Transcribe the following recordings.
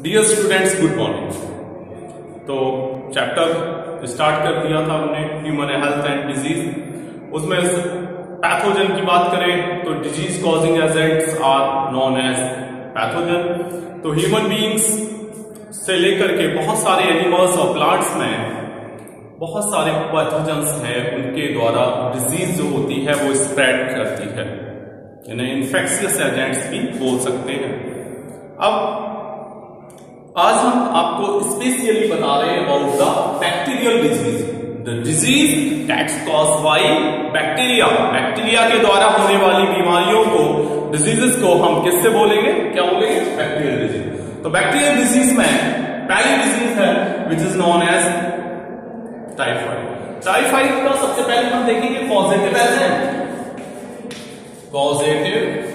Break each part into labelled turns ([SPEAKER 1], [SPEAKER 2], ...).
[SPEAKER 1] Dear students, good morning. तो chapter start कर दिया था हमने, ह्यूमन हेल्थ एंड डिजीज। उसमें पैथोजन की बात करें तो disease causing agents are known as pathogen. तो ह्यूमन बीइंग्स से लेकर के बहुत सारे एनिमल्स और प्लांट्स में बहुत सारे पैथोजन्स हैं, उनके द्वारा डिजीज जो होती है वो स्प्रेड करती है, इन्हें इन्फेक्शियस एजेंट्स भी बोल सकते हैं। अब आज हम आपको स्पेशली बता रहे हैं about the bacterial disease, the disease that's caused by bacteria. Bacteria के द्वारा होने वाली बीमारियों को, डिजीजेस को हम किससे बोलेंगे, क्या बोलेंगे, बैक्टीरियल डिजीज। तो बैक्टीरियल डिजीज में पहली डिजीज है which is known as typhoid. Typhoid का सबसे पहले हम देखेंगे पॉजिटिव एजेंट। पॉजिटिव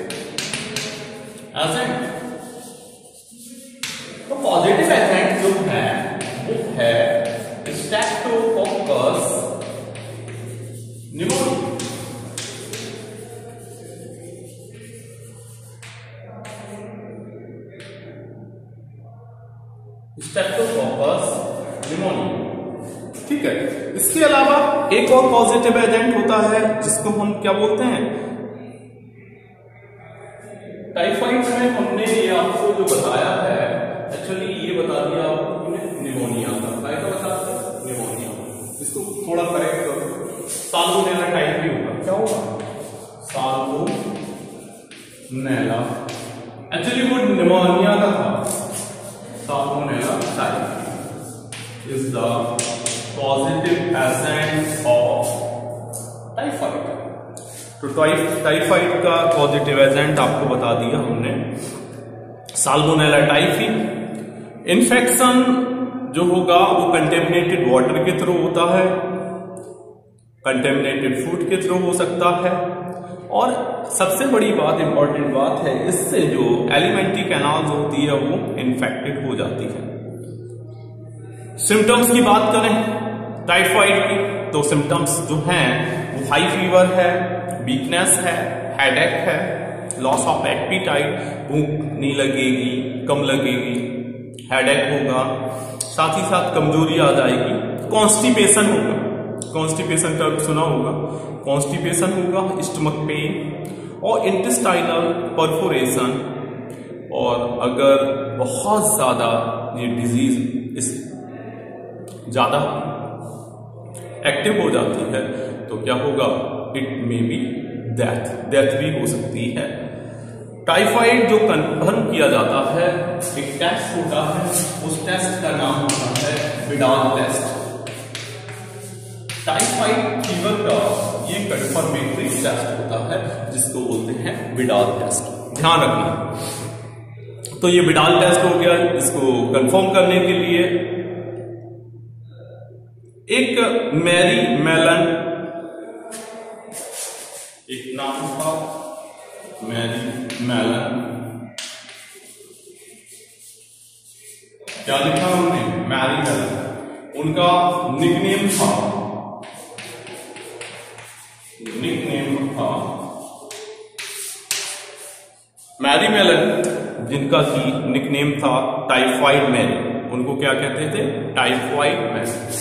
[SPEAKER 1] एजेंट, तो पॉजिटिव एजेंट जो है वो है स्ट्रेप्टोकोकस निमोनिया। स्ट्रेप्टोकोकस निमोनिया, ठीक है। इसके अलावा एक और पॉजिटिव एजेंट होता है जिसको हम क्या बोलते हैं, टाइफाइड में हमने ये आपको जो बताया है, एक्चुअली ये बता दिया आपको निमोनिया का, बता निमोनिया। इसको थोड़ा करेक्ट करो, साल्मोनेला टाइप भी होगा, क्या होगा, साल्मोनेला। एक्चुअली वो निमोनिया का था, salmonella type is the positive agent of typhoid. तो टाइफाइड का पॉजिटिव एजेंट आपको बता दिया हमने, साल्मोनेला टाइफी। इन्फेक्शन जो होगा वो कंटेमिनेटेड वाटर के थ्रू होता है, कंटेमिनेटेड फूड के थ्रू हो सकता है, और सबसे बड़ी बात, इंपॉर्टेंट बात है, इससे जो एलिमेंट्री कैनाल होती है वो इन्फेक्टेड हो जाती है। सिम्टम्स की बात करें टाइफाइड की, तो सिम्टम्स जो हैं वो हाई फीवर है, वीकनेस है, हेडेक है, लॉस ऑफ एपेटाइट, भूख नहीं लगेगी, कम लगेगी, हेडेक होगा, साथ ही साथ कमजोरी आ जाएगी, कॉन्स्टिपेशन होगा, कॉन्स्टिपेशन का सुना होगा, कॉन्स्टिपेशन होगा, स्टमक पेन और इंटेस्टाइनल परफोरेशन। और अगर बहुत ज्यादा ये डिजीज ज्यादा एक्टिव हो जाती है तो क्या होगा, इट मे बी डेथ भी हो सकती है। टाइफाइड जो कंफर्म किया जाता है, एक टेस्ट होता है, उस टेस्ट का नाम होता है विडाल टेस्ट। टाइफाइड फीवर का ये कंफर्मेटरी टेस्ट होता है जिसको बोलते हैं विडाल टेस्ट, ध्यान रखना। तो ये विडाल टेस्ट हो गया। इसको कंफर्म करने के लिए एक मैरी मेलन, एक नाम था मैरी मेलन, क्या लिखा हमने, मैरी मेलन, उनका निकनेम था मैरी मेलन, जिनका की निकनेम था टाइफाइड मैरी। उनको क्या कहते थे, टाइफाइड मैरी।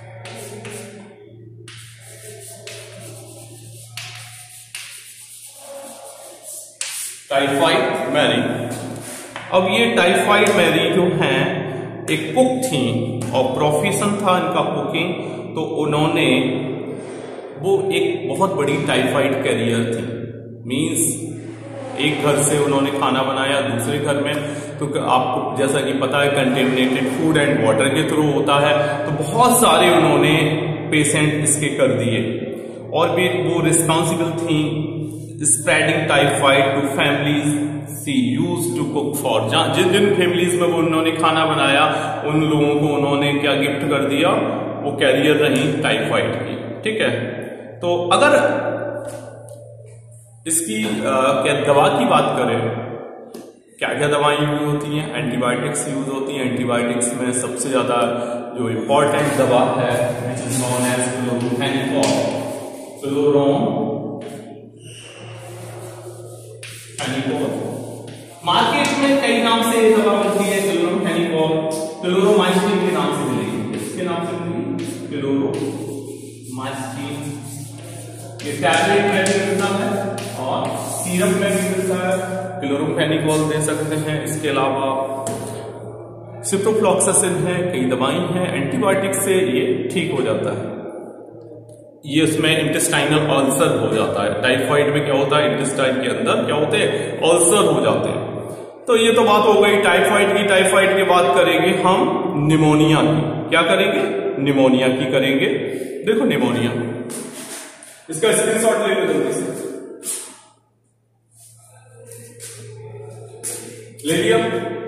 [SPEAKER 1] Typhoid Mary. अब ये टाइफाइड मैरी जो हैं एक कुक थी और प्रोफेशन था इनका कुकिंग, तो उन्होंने वो एक बहुत बड़ी टाइफाइड कैरियर थी। मींस एक घर से उन्होंने खाना बनाया दूसरे घर में, तो आपको जैसा कि पता है कंटेमिनेटेड फूड एंड वाटर के थ्रू होता है, तो बहुत सारे उन्होंने पेशेंट इसके कर दिए। और भी वो रिस्पॉन्सिबल थी spreading typhoid to families she used to cook for. जिन जिन फैमिलीज में वो उन्होंने खाना बनाया उन लोगों को उन्होंने क्या गिफ्ट कर दिया, वो कैरियर रही टाइफाइड की, ठीक है। तो अगर इसकी क्या दवा की बात करें, क्या क्या दवाएं यूज होती हैं, एंटीबायोटिक्स यूज होती हैं। एंटीबायोटिक्स में सबसे ज्यादा जो इम्पोर्टेंट दवा है which is known as chloramphenicol, market में कई नाम से ये दवा मिलती है, क्लोरोफेनिकोल, क्लोरोमाइसिन के नाम से मिलेगी। किसके नाम से मिलेगी? क्लोरोमाइसिन। ये टैबलेट में भी मिलता है और सीरप में भी मिलता है। क्लोरोफेनिकोल दे सकते हैं। इसके अलावा सिप्रोफ्लॉक्सासिन है, कई दवाई हैं, एंटीबायोटिक से ये ठीक हो जाता है। ये उसमें इंटेस्टाइनल अल्सर हो जाता है। टाइफाइड में क्या होता है, इंटेस्टाइन के अंदर क्या होते हैं, अल्सर हो जाते हैं। तो ये तो बात हो गई टाइफाइड की। टाइफाइड की बात करेंगे हम निमोनिया की। क्या करेंगे? निमोनिया की करेंगे। देखो निमोनिया, इसका स्क्रीनशॉट ले लो जल्दी से। ले लिया?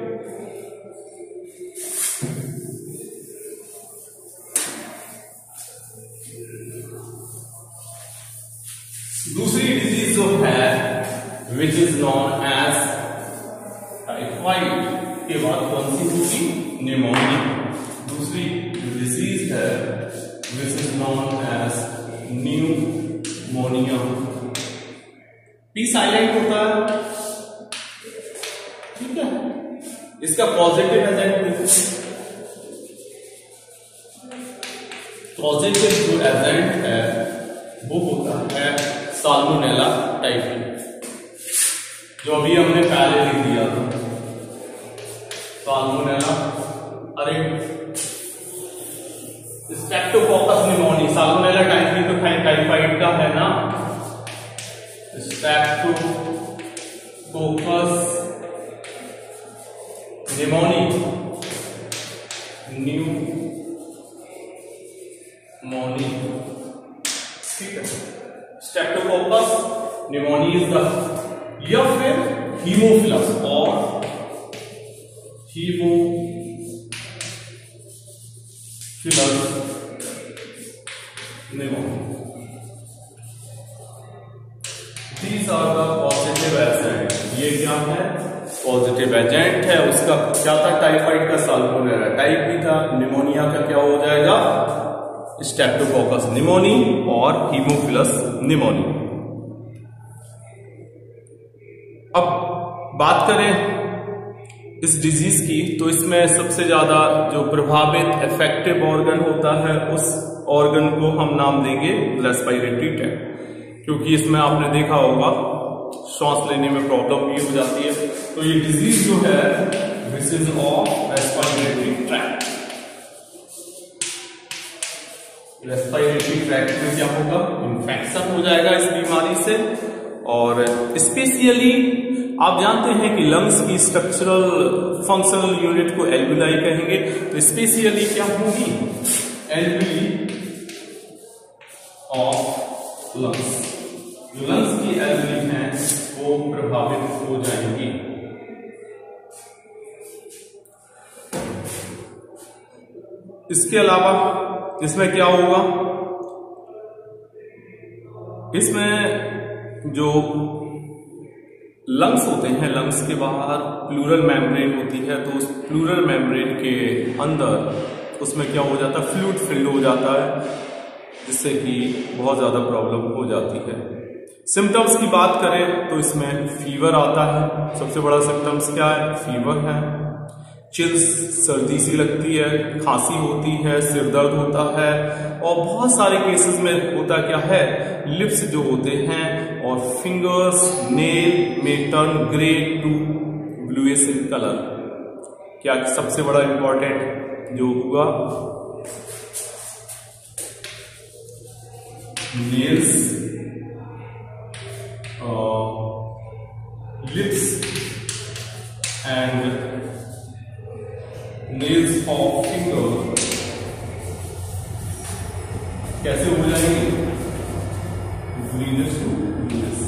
[SPEAKER 1] दूसरी डिजीज जो है which is known as typhoid के बाद कौन सी होगी? निमोनिया। दूसरी डिजीज है which is known as pneumonia. P silent होता है, ठीक है। इसका पॉजिटिव एजेंट, पॉजिटिव जो एजेंट है वो होता है साल्मोनेला टाइफी, जो अभी हमने पहले लिख दिया था। साल्मोनेला, अरे स्ट्रेप्टोकोकस निमोनी, साल्मोनेला टाइफी तो टाइफाइड का है ना। स्ट्रेप्टोकोकस निमोनी, न्यूमोनी, ठीक है। स्ट्रेप्टोकोकस निमोनी इज द, या फिर हीमोफिलस और haemophilus pneumoniae. These are the positive agent। ये क्या है? पॉजिटिव एजेंट है। उसका क्या था? टाइफाइड का साल्मोनेला टाइफी था। निमोनिया का क्या हो जाएगा? स्ट्रेप्टोकोकस निमोनी और हीमोफिलस निमोनी। अब बात करें इस डिजीज की, तो इसमें सबसे ज्यादा जो प्रभावित इफेक्टिव ऑर्गन होता है उस ऑर्गन को हम नाम देंगे रेस्पिरेटरी ट्रैक्ट, क्योंकि इसमें आपने देखा होगा सांस लेने में प्रॉब्लम भी हो जाती है। तो ये डिजीज जो है this is of respiratory tract. Respiratory tract में क्या होगा? इन्फेक्शन हो जाएगा इस बीमारी से। और स्पेशली आप जानते हैं कि लंग्स की स्ट्रक्चरल फंक्शनल यूनिट को एल्विलाई कहेंगे। तो स्पेशली क्या होगी? Alveoli of lungs. जो लंग्स की एल्विली है वो प्रभावित हो जाएंगी। इसके अलावा इसमें क्या होगा? इसमें जो लंग्स होते हैं, लंग्स के बाहर प्लूरल मेम्ब्रेन होती है, तो उस प्लूरल मेम्ब्रेन के अंदर उसमें क्या हो जाता है? फ्लूइड फिल हो जाता है, जिससे कि बहुत ज्यादा प्रॉब्लम हो जाती है। सिम्टम्स की बात करें तो इसमें फीवर आता है। सबसे बड़ा सिम्टम्स क्या है? फीवर है, चिल्स, सर्दी सी लगती है, खांसी होती है, सिर दर्द होता है, और बहुत सारे केसेस में होता क्या है? लिप्स जो होते हैं और फिंगर्स, नेल में turn grey to bluish in colour. क्या सबसे बड़ा इंपॉर्टेंट जो हुआ? Nails, lips and nails of finger कैसे हो जाएंगे? Greenish to bluish.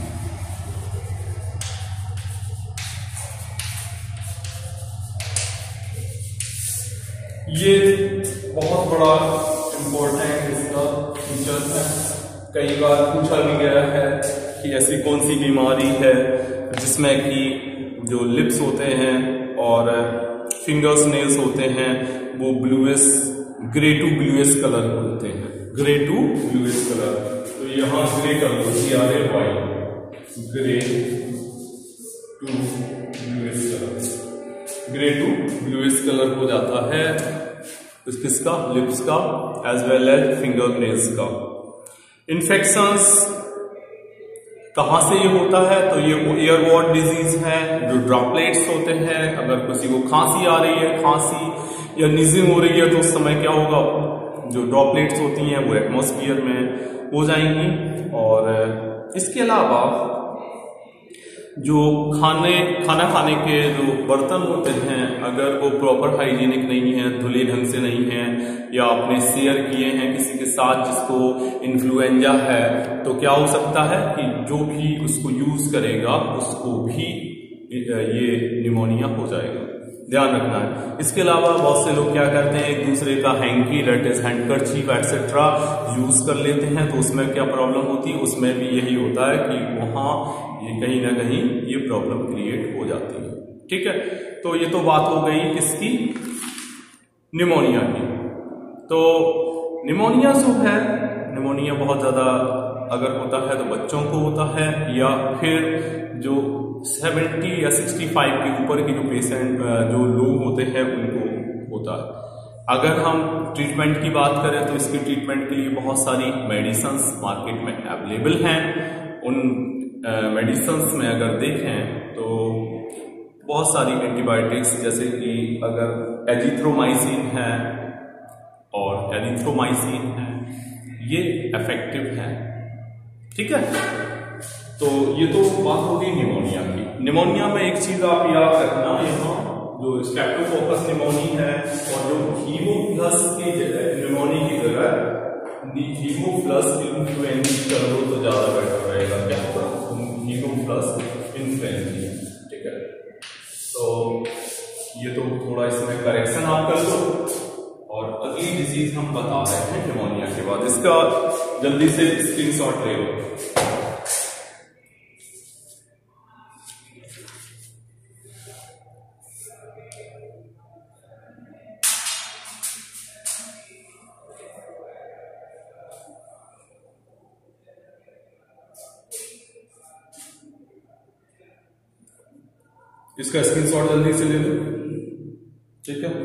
[SPEAKER 1] ये बहुत बड़ा इंपॉर्टेंट इसका फीचर है। कई बार पूछा भी गया है कि ऐसी कौन सी बीमारी है जिसमें कि जो लिप्स होते हैं और फिंगर्स, नेल्स होते हैं वो bluish, grey to bluish colour होते हैं। ग्रे टू ब्लूइश कलर, तो यहां ग्रे कर दो, CRAY, grey to grey to bluish colour हो जाता है किसका, लिप्स का as well as finger nails का। इन्फेक्शंस कहां से ये होता है, तो ये एयरबॉर्न डिजीज है, जो ड्रॉपलेट्स होते हैं। अगर किसी को खांसी आ रही है, खांसी या नीजिंग हो रही है, तो उस समय क्या होगा, जो ड्रॉपलेट्स होती हैं वो एटमॉस्फेयर में हो जाएंगी। और इसके अलावा जो खाना खाने के जो बर्तन होते हैं, अगर वो प्रॉपर हाइजीनिक नहीं है, धुले ढंग से नहीं है, या आपने शेयर किए हैं किसी के साथ जिसको इन्फ्लुएंजा है, तो क्या हो सकता है कि जो भी उसको यूज करेगा उसको भी ये निमोनिया हो जाएगा, ध्यान रखना है। इसके अलावा बहुत से लोग क्या करते हैं, एक दूसरे का hanky, that is handkerchief etcetera use कर लेते हैं, तो उसमें क्या प्रॉब्लम होती है, उसमें भी यही होता है कि वहां ये कहीं ना कहीं ये प्रॉब्लम क्रिएट हो जाती है। ठीक है, तो ये तो बात हो गई किसकी, निमोनिया की। तो निमोनिया जो है, निमोनिया बहुत ज्यादा अगर होता है तो बच्चों को होता है, या फिर जो 70 या 65 के ऊपर के जो पेशेंट जो लोग होते हैं उनको होता है। अगर हम ट्रीटमेंट की बात करें तो इसके ट्रीटमेंट के लिए बहुत सारी मेडिसिन्स मार्केट में अवेलेबल हैं। उन मेडिसिन्स में अगर देखें तो बहुत सारी एंटीबायोटिक्स, जैसे कि अगर एजिथ्रोमाइसिन है और एरिथ्रोमाइसिन है, ये इफेक्टिव है। ठीक है, तो ये तो बात होगी निमोनिया की। निमोनिया में एक चीज आप याद रखना, यहाँ जो स्ट्रेप्टोकोकस निमोनी है और जो हीमोप्लस की निमोनी की जगह हीमोप्लस इन्फ्लुएंजी कर दो तो ज्यादा बेटर रहेगा। क्या होगा, हीमोप्लस इन्फ्लुएंजी। ठीक है, तो ये तो थोड़ा इसमें करेक्शन आप कर दो। और अगली डिजीज हम बता रहे हैं निमोनिया के बाद, इसका जल्दी से स्क्रीनशॉट ले लो। इसका स्क्रीनशॉट जल्दी से ले लो। ठीक है,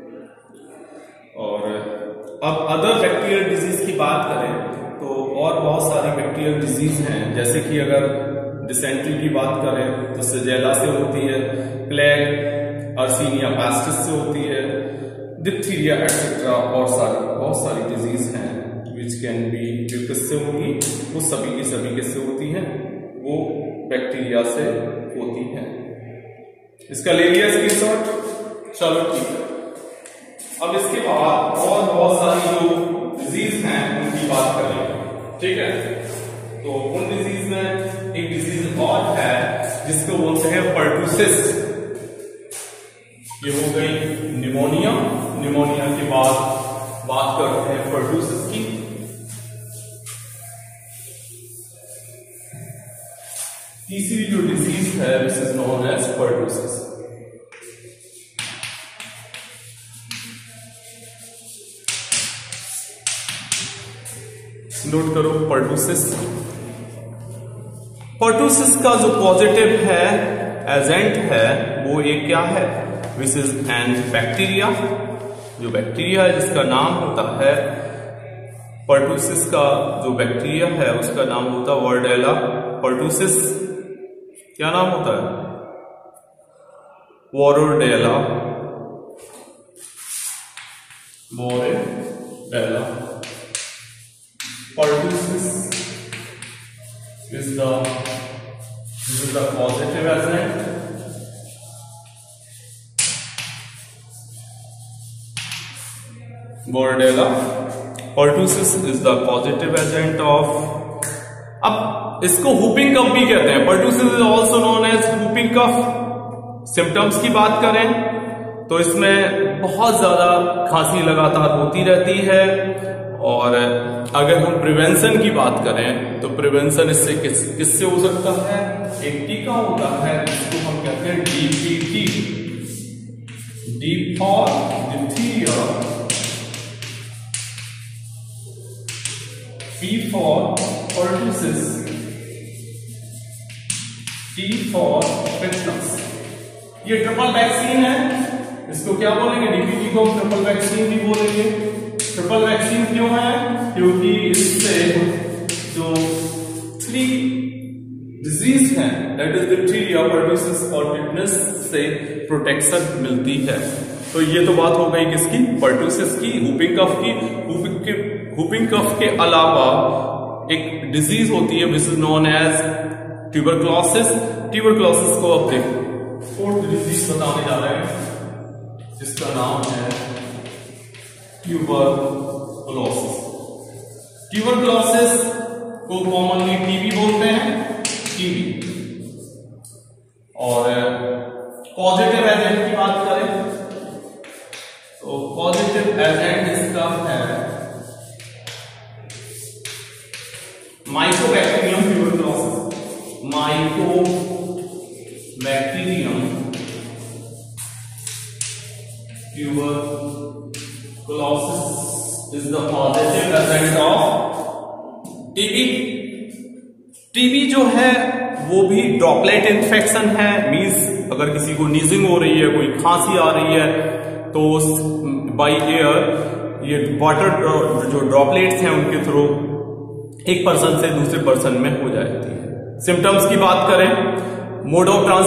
[SPEAKER 1] और अब अदर बैक्टीरियल डिजीज की बात करें तो और बहुत सारी बैक्टीरियल डिजीज हैं, जैसे कि अगर डिसेंट्री की बात करें तो सेजेला से होती है, प्लेग अर्सीनिया पेस्टिस से होती है, डिप्थीरिया एक्सेट्रा, और बहुत सारी डिजीज हैं विच कैन बी, जो किससे होगी, वो सभी की सभी किससे होती हैं, वो बैक्टीरिया से होती हैं। इसका ले लिया स्क्रीनशॉट, चलो ठीक है। अब इसके बाद और बहुत सारी जो डिजीज हैं उनकी बात करेंगे। ठीक है, तो उन डिजीज में एक डिजीज और है जिसको बोलते हैं पर्टुसिस। ये हो गई निमोनिया। निमोनिया के बाद बात करते हैं पर्टुसिस की। तीसरी जो डिजीज है this is known as pertussis. Note करो पर्टुसिस। पर्टुसिस का जो पॉजिटिव है एजेंट है वो एक क्या है, विच इज एन बैक्टीरिया। जो बैक्टीरिया है जिसका नाम होता है पर्टुसिस, का जो बैक्टीरिया है उसका नाम होता है वर्डेला पर्टुसिस। क्या नाम होता है, वोरोडेला pertussis is the positive agent. Bordella pertussis is the positive agent of। अब इसको whooping cough भी कहते हैं। pertussis is also known as whooping cough। Symptoms की बात करें तो इसमें बहुत ज्यादा खांसी लगातार होती रहती है, और अगर हम प्रिवेंशन की बात करें तो प्रिवेंशन इससे किससे हो सकता है, एक टीका होता है जिसको हम कहते हैं DPT, D for diphtheria, P for pertussis, T for tetanus. ये ट्रिपल वैक्सीन है, इसको क्या बोलेंगे, डीपीटी को ट्रिपल वैक्सीन भी बोलेंगे। ट्रिपल वैक्सीन क्यों है, क्योंकि इससे जो 3 डिजीज है दैट इज डिप्थीरिया, पर्टुसिस और टिटनस से प्रोटेक्शन मिलती है। तो ये तो बात हो गई किसकी, पर्टुसिस की, व्हूपिंग कफ की। व्हूपिंग कफ के अलावा एक डिजीज होती है which is known as tuberculosis. Tuberculosis को अब देखो 4th डिजीज बताने जा रहे हैं जिसका नाम है ट्यूबरक्लोसिस। ट्यूबरक्लोसिस को कॉमनली टीबी बोलते हैं, टीबी। और पॉजिटिव एजेंट की बात करें तो पॉजिटिव एजेंट इसका है mycobacterium tuberculosis. Mycobacterium tuberculosis is the positive agent of TB. TB जो है वो भी ड्रॉपलेट इन्फेक्शन है, मींस अगर किसी को नीजिंग हो रही है, कोई खांसी आ रही है, तो बाई एयर ये वाटर जो ड्रॉपलेट्स हैं उनके थ्रू एक पर्सन से दूसरे पर्सन में हो जाती है। सिम्टम्स की बात करें, मोड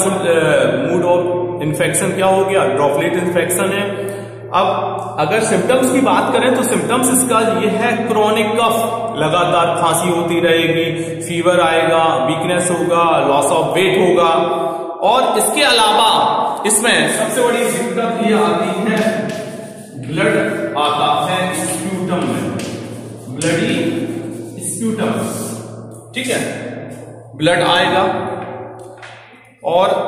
[SPEAKER 1] ऑफ इन्फेक्शन क्या हो गया, ड्रॉपलेट इन्फेक्शन है। अब अगर सिम्टम्स की बात करें तो सिम्टम्स इसका ये है क्रोनिक कफ, लगातार खांसी होती रहेगी, फीवर आएगा, वीकनेस होगा, लॉस ऑफ वेट होगा। और इसके अलावा इसमें सबसे बड़ी दिक्कत ये आती है, ब्लड आता है स्प्यूटम में, ब्लडी स्प्यूटम, ठीक है, ब्लड आएगा। और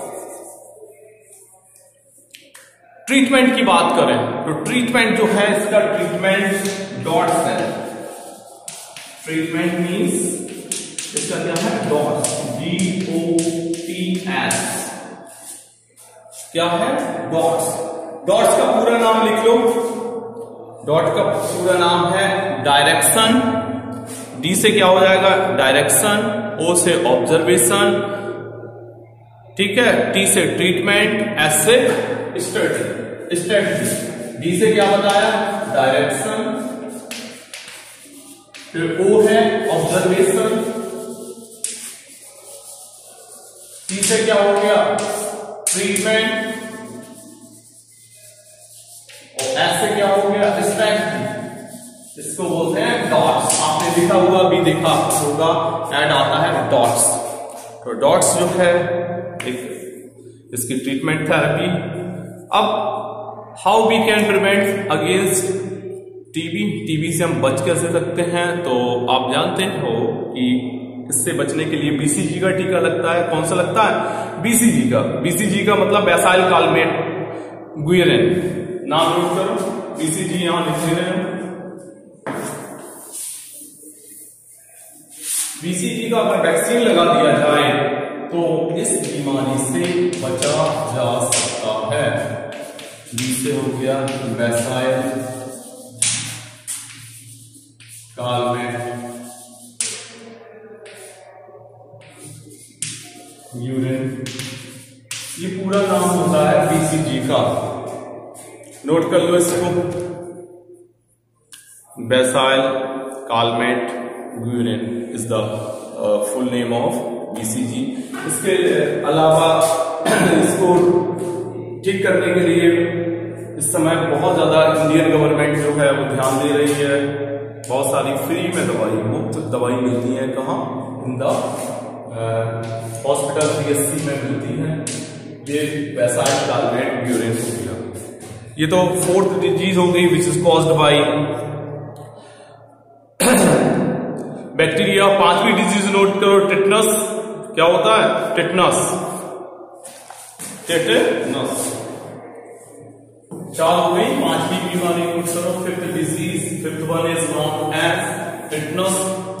[SPEAKER 1] ट्रीटमेंट की बात करें तो ट्रीटमेंट जो है इसका ट्रीटमेंट डॉट्स है। ट्रीटमेंट मींस इसका क्या है, डॉट्स, DOTS, क्या है, डॉट्स। डॉट्स का पूरा नाम लिख लो, डॉट का पूरा नाम है डायरेक्शन, डी से क्या हो जाएगा, डायरेक्शन, ओ से ऑब्जर्वेशन, ठीक है, टी से ट्रीटमेंट, एस से स्ट्रेटजी, डी से क्या बताया, डायरेक्शन, फिर ओ है ऑब्जर्वेशन, टी से क्या हो गया, ट्रीटमेंट, और एस से क्या हो गया, स्ट्रेटजी। इसको बोलते हैं डॉट्स। आपने लिखा हुआ भी देखा होगा, एड आता है डॉट्स। तो डॉट्स जो है एक इसकी ट्रीटमेंट थेरेपी। अब how we can prevent against TB, TB से हम बच कैसे सकते हैं, तो आप जानते हो कि इससे बचने के लिए बीसीजी का टीका लगता है। कौन सा लगता है, बीसीजी का। बीसीजी का मतलब बैसाइल कालमेट गुएरिन, नाम नोट करो, बीसीजी यहां लिख दे रहे हैं। बीसीजी का अगर वैक्सीन लगा दिया जाए तो इस बीमारी से बचा जा सकता है। बी से हो गया बैसाइल कालमेट यूरिन, ये पूरा नाम होता है बीसीजी का। नोट कर लो इसको, bacille Calmette Guerin is the full name of BCG. इसके अलावा इसको ठीक करने के लिए इस समय बहुत ज्यादा इंडियन गवर्नमेंट जो है वो ध्यान दे रही है। बहुत सारी फ्री में दवाई, मुफ्त दवाई मिलती है, कहाँ, इन द हॉस्पिटल, PSC में मिलती है। ये बैसाइल कालमेट यूरिन हो गया। ये तो 4th डिजीज हो गई which is caused by bacteria. 5वीं डिजीज नोट करो, टिटनस। क्या होता है, टिटनस, टिटनस। 4 हो गई, 5वीं बीमारी नोट करो, 5th disease, 5th one is known as tetanus.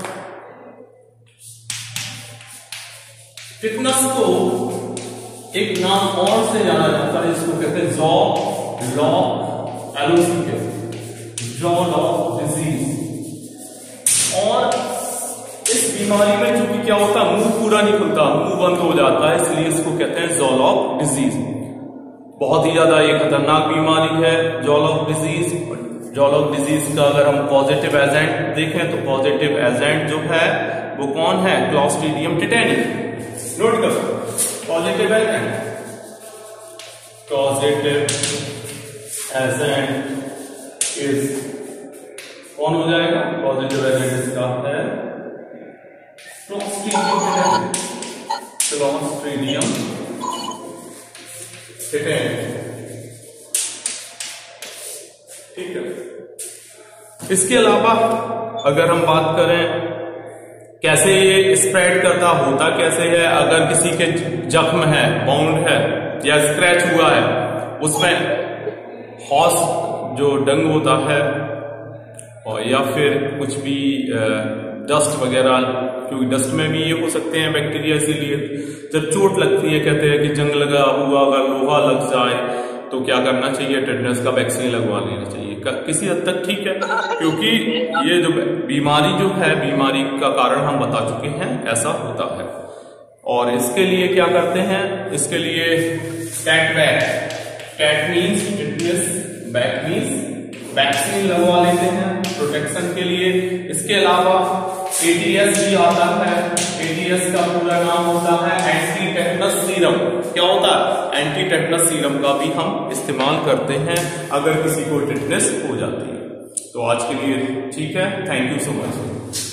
[SPEAKER 1] Tetanus को एक नाम और से जाना जाता है, इसको कहते हैं जॉ लॉक डिजीज। और इस बीमारी में चूंकि क्या होता है, मुंह पूरा नहीं खुलता, मुंह बंद हो जाता है, इसलिए इसको कहते हैं जॉ लॉक डिजीज। बहुत ही ज्यादा ये खतरनाक बीमारी है जॉलॉग डिजीज। जॉलॉग डिजीज का अगर हम पॉजिटिव एजेंट देखें तो पॉजिटिव एजेंट जो है वो कौन है? Clostridium tetani. नोट करो positive agent, positive agent is कौन हो जाएगा? पॉजिटिव एजेंट इसका है क्लॉस्ट्रीडियम टेटेनी। ठीक है। इसके अलावा अगर हम बात करें कैसे ये स्प्रेड करता होता कैसे है, अगर किसी के जख्म है, बाउंड है या स्क्रैच हुआ है, उसमें हॉर्स जो डंग होता है और या फिर कुछ भी डस्ट वगैरह, क्योंकि डस्ट में भी ये हो सकते हैं बैक्टीरिया, इसीलिए जब चोट लगती है कहते हैं कि जंग लगा हुआ अगर लोहा लग जाए तो क्या करना चाहिए? टेटनस का वैक्सीन लगवा लेना चाहिए। किसी हद तक ठीक है, क्योंकि ये जो बीमारी जो है, बीमारी का कारण हम बता चुके हैं, ऐसा होता है। और इसके लिए क्या करते हैं? इसके लिए cat vac, cat means tetanus, vac means vaccine लगवा लेते हैं प्रोटेक्शन के लिए। इसके अलावा एटीएस भी आता है। एटीएस का पूरा नाम होता है एंटी टेटनस सीरम। क्या होता है? एंटी टेटनस सीरम का भी हम इस्तेमाल करते हैं अगर किसी को टिटनेस हो जाती है। तो आज के लिए ठीक है, थैंक यू सो मच।